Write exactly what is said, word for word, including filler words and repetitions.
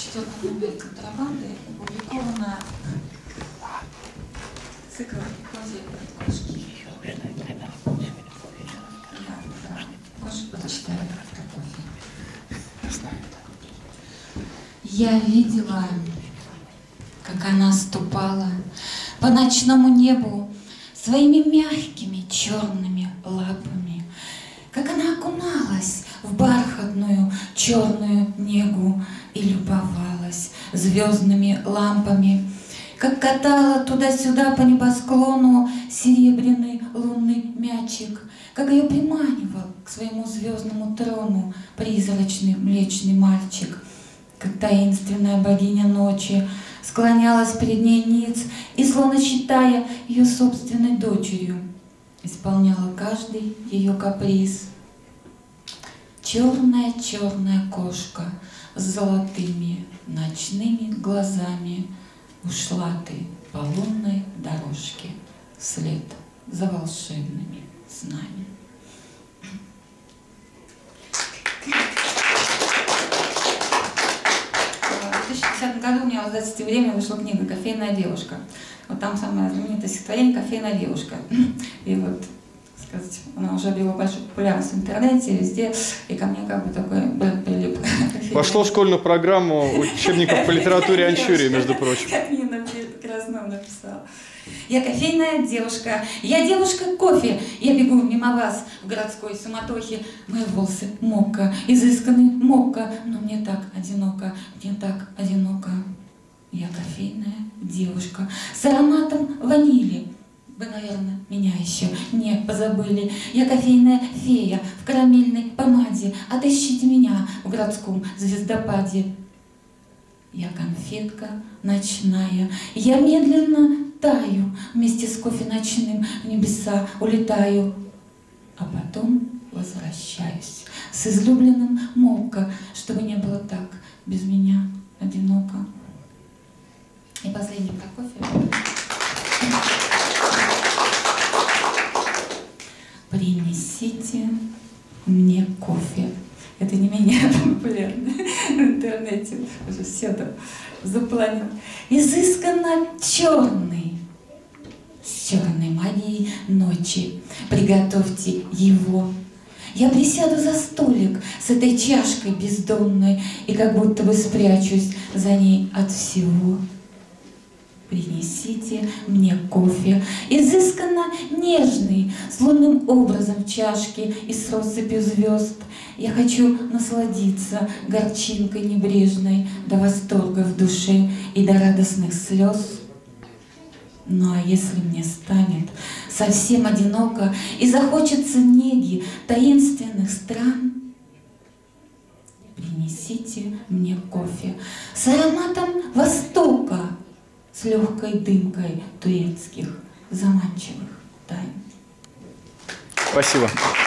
четвертом номере «Контрабанды» опубликована цикл «Поэзия от кошки». Я видела, как она ступала по ночному небу своими мягкими черными лапами, как она окуналась в бархатную черную негу и любовалась звездными лампами, как катала туда-сюда по небосклону серебряный лунный мячик, как ее приманивал к своему звездному трону призрачный млечный мальчик, как таинственная богиня ночи склонялась перед ней ниц и, словно считая ее собственной дочерью, исполняла каждый ее каприз. Черная-черная кошка с золотыми ночными глазами, ушла ты по лунной дорожке вслед за волшебными снами. В две тысячи десятом году у меня в издательстве «Время» вышла книга «Кофейная девушка». Вот там самое знаменитое стихотворение «Кофейная девушка». И вот, так сказать, она уже обрела большую популярность в интернете, везде, и ко мне как бы такой бренд прилип. Вошло в школьную программу учебников по литературе Анчурии, между прочим. Как Нина прекрасно написала. Я кофейная девушка, я девушка кофе, я бегу мимо вас в городской суматохе. Мои волосы мокко, изысканный мокко, но мне так одиноко, мне так одиноко. Я кофейная девушка с ароматом ванили. Вы, наверное, меня еще не позабыли. Я кофейная фея в карамельной помаде. Отыщите меня в городском звездопаде. Я конфетка ночная, я медленно таю, вместе с кофе ночным в небеса улетаю, а потом возвращаюсь с излюбленным мокко, чтобы не было так без меня одиноко. И последний про кофе. Принесите мне кофе. Это не менее популярно в интернете, уже все там запланено. Изысканно черный, с черной магией ночи. Приготовьте его. Я присяду за столик с этой чашкой бездонной и как будто бы спрячусь за ней от всего. Принесите мне кофе, изысканно нежный, с лунным образом в чашке и с россыпью звезд. Я хочу насладиться горчинкой небрежной до восторга в душе и до радостных слез. Ну а если мне станет совсем одиноко и захочется неги таинственных стран, принесите мне кофе с ароматом Востока, с легкой дымкой турецких заманчивых тайн. Спасибо.